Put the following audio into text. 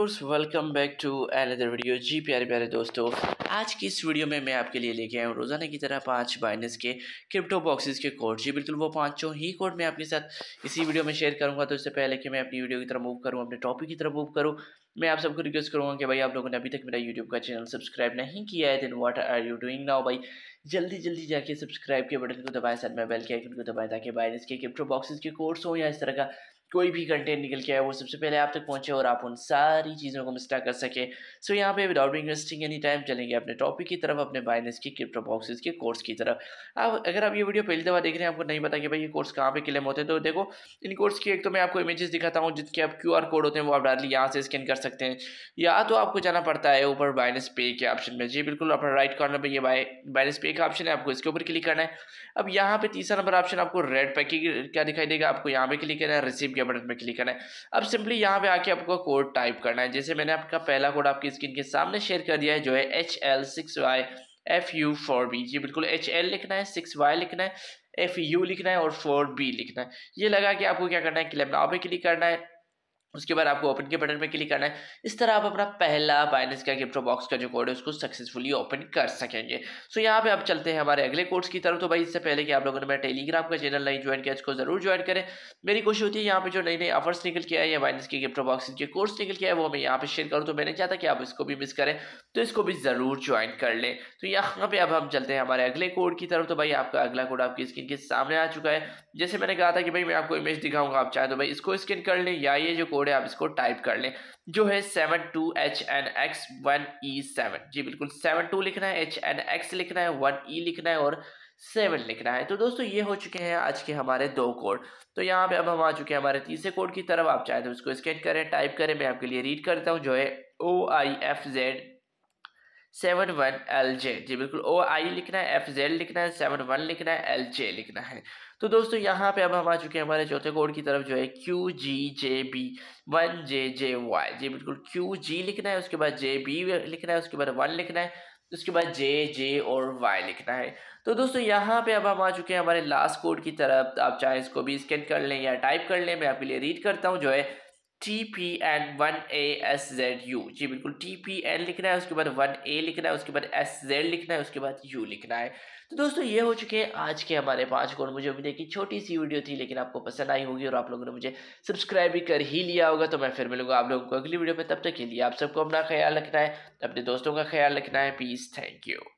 Viewers, welcome back to another video. जी प्यारे प्यारे दोस्तों, आज की इस वीडियो में मैं आपके लिए लेके आया हूँ रोज़ाना की तरह 5 बाइनेंस के क्रिप्टो बॉक्सेस के कोड। जी बिल्कुल, वो पाँचों ही कोड मैं आपके साथ इसी वीडियो में शेयर करूँगा। तो इससे पहले कि मैं अपनी वीडियो की तरफ मूव करूँ, अपने टॉपिक की तरफ मूव करूँ, मैं आप सबको रिक्वेस्ट करूँगा कि भाई आप लोगों ने अभी तक मेरा यूट्यूब का चैनल सब्सक्राइब नहीं किया है, then what are you doing now. भाई जल्दी जल्दी जाके सब्सक्राइब के बटन को दबाएं, साथ में बेल के आइकन को दबाएं, ताकि बाइनेंस के क्रिप्टो बॉक्सेस के कोड्स हो या इस तरह का कोई भी कंटेंट निकल के आए वो सबसे पहले आप तक पहुंचे और आप उन सारी चीज़ों को मिस ना कर सके। सो यहाँ पे विदाउट इन्वेस्टिंग एनी टाइम चलेंगे अपने टॉपिक की तरफ, अपने बाइनेंस की क्रिप्टो बॉक्सेस के कोर्स की तरफ। अब अगर आप ये वीडियो पहली दफ़ा देख रहे हैं, आपको नहीं पता कि भाई ये कोर्स कहाँ पे क्लेम होते हैं, तो देखो इन कोर्स की एक तो मैं आपको इमेजेस दिखाता हूँ जिसके आप QR कोड होते हैं, वो आप डायरेक्टली यहाँ से स्कैन कर सकते हैं, या तो आपको जाना पड़ता है ऊपर बाइनेंस पे के ऑप्शन में। जी बिल्कुल, अपना राइट कॉर्नर पे ये बाइनेंस पे का ऑप्शन है, आपको इसके ऊपर क्लिक करना है। अब यहाँ पे तीसरा नंबर ऑप्शन आपको रेड पैकेज क्या दिखाई देगा, आपको यहाँ पे क्लिक करना है, रिसीव के बटन पे क्लिक करना है। अब सिंपली यहाँ पे आके आपको कोड टाइप करना है। जैसे मैंने आपका पहला कोड आपकी स्क्रीन के सामने शेयर कर दिया है, जो है HL6YFU4B। जी बिल्कुल, HL लिखना है, 6Y लिखना है, FU लिखना है और 4B लिखना है। ये लगा कि आपको क्या करना है, क्लेम नाउ पे क्लिक करना है। उसके बाद आपको ओपन के बटन पे क्लिक करना है। इस तरह आप अपना पहला बाइनेंस का क्रिप्टो बॉक्स का जो कोड है उसको सक्सेसफुली ओपन कर सकेंगे। सो यहाँ पे आप चलते हैं हमारे अगले कोर्स की तरफ। तो भाई इससे पहले कि आप लोगों ने मेरा टेलीग्राम का चैनल नहीं ज्वाइन किया, इसको जरूर ज्वाइन करें। मेरी कोशिश होती है यहाँ पे जो नई नई ऑफर्स निकल के आए या बाइनेंस के क्रिप्टो बॉक्स के कोर्स निकल के आए वो मैं यहाँ पे शेयर करूँ। तो मैं नहीं चाहता कि आप इसको भी मिस करें, तो इसको भी जरूर ज्वाइन कर लें। तो यहाँ पे अब हम चलते हैं हमारे अगले कोड की तरफ। तो भाई आपका अगला कोड आपकी स्क्रीन के सामने आ चुका है। जैसे मैंने कहा था कि भाई मैं आपको इमेज दिखाऊंगा, आप चाहे तो भाई इसको स्कैन कर लें या ये जो कोड है आप इसको टाइप कर लें, जो है 72HNX1E7। जी बिल्कुल, 72 लिखना है, HNX लिखना है, 1E लिखना है और 7 लिखना है। तो दोस्तों ये हो चुके हैं आज के हमारे दो कोड। तो यहाँ पे अब हम आ चुके हैं हमारे तीसरे कोड की तरफ। आप चाहे तो इसको स्कैन करें, टाइप करें, मैं आपके लिए रीड करता हूँ, जो है OIFZ71LJ। जी बिल्कुल, OI लिखना है, FZ लिखना है, 71 लिखना है, LJ लिखना है। तो दोस्तों यहाँ पे अब हम आ चुके हैं हमारे चौथे कोड की तरफ, जो है QGJB1JJY। जी बिल्कुल, QG लिखना है, उसके बाद JB लिखना है, उसके बाद 1 लिखना है, उसके बाद JJ और Y लिखना है। तो दोस्तों यहाँ पे अब हम आ चुके हैं हमारे लास्ट कोड की तरफ। आप चाहे इसको भी स्कैन कर लें या टाइप कर लें, मैं आपके लिए रीड करता हूँ, जो है TPN1ASZU। जी बिल्कुल, TPN लिखना है, उसके बाद 1A लिखना है, उसके बाद SZ लिखना है, उसके बाद U लिखना है। तो दोस्तों ये हो चुके हैं आज के हमारे 5 कोड। मुझे उम्मीद है कि छोटी सी वीडियो थी लेकिन आपको पसंद आई होगी और आप लोगों ने मुझे सब्सक्राइब भी कर ही लिया होगा। तो मैं फिर मिलूंगा आप लोगों को अगली वीडियो में। तब तक के लिए आप सबको अपना ख्याल रखना है, अपने दोस्तों का ख्याल रखना है। Peace, thank you.